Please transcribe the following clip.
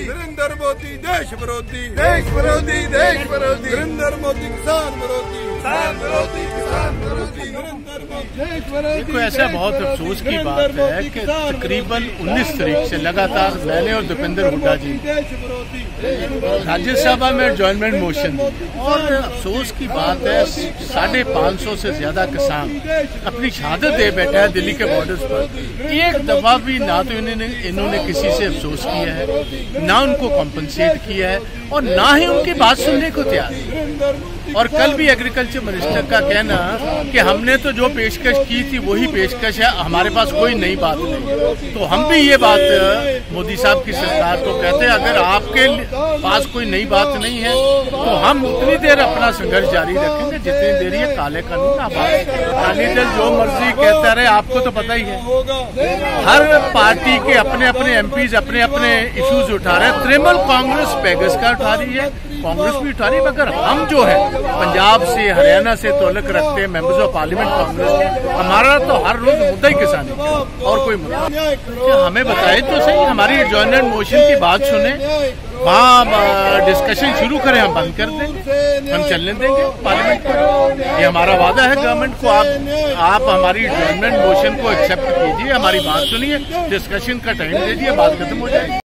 नरेंद्र मोदी देश विरोधी, देश विरोधी, देश विरोधी, नरेंद्र मोदी किसान विरोधी, किसान विरोधी, किसान विरोधी, नरेंद्र मोदी देश विरोधी। देखो, ऐसा बहुत अफसोस की बात है कि तकरीबन 19 तारीख से लगातार मैंने और दीपेंद्र हुड्डा जी राज्यसभा में एडजॉर्नमेंट मोशन, और अफसोस की बात है 550 से ज्यादा किसान अपनी शहादत दे बैठा है दिल्ली के बॉर्डर्स पर। एक दफा भी ना तो इन्होंने किसी से अफसोस किया है, ना उनको कॉम्पनसेट किया है, और ना ही उनकी बात सुनने को तैयार है। और कल भी एग्रीकल्चर मिनिस्टर का कहना कि हमने तो जो पेशकश की थी वही पेशकश है, हमारे पास कोई नई बात नहीं। तो हम भी ये बात मोदी साहब की सरकार को कहते हैं, अगर आपके पास कोई नई बात नहीं है तो हम उतनी देर अपना संघर्ष जारी रखेंगे जितनी देर ये काले कानून अकाली दल जो मर्जी कहता रहे। आपको तो पता ही है, हर पार्टी के अपने अपने एमपीज अपने अपने इश्यूज उठा रहे हैं। तृणमूल कांग्रेस पेगस का उठा रही है, कांग्रेस भी उठा रही है, मगर हम जो है पंजाब से हरियाणा से ताल्लुक रखते हैं, मेंबर्स ऑफ पार्लियामेंट कांग्रेस, हमारा तो हर रोज मुद्दा ही किसान है और कोई मुद्दा। हमें बताए तो सही, हमारी एडजॉर्नमेंट मोशन की बात सुने, वहाँ डिस्कशन शुरू करें, हम बंद कर देंगे, हम चलने देंगे पार्लियामेंट को। ये हमारा वादा है गवर्नमेंट को। आप हमारी एडजॉर्नमेंट मोशन को एक्सेप्ट कीजिए, हमारी बात सुनिए, डिस्कशन का टाइम दे दिए, बात खत्म हो जाएगी।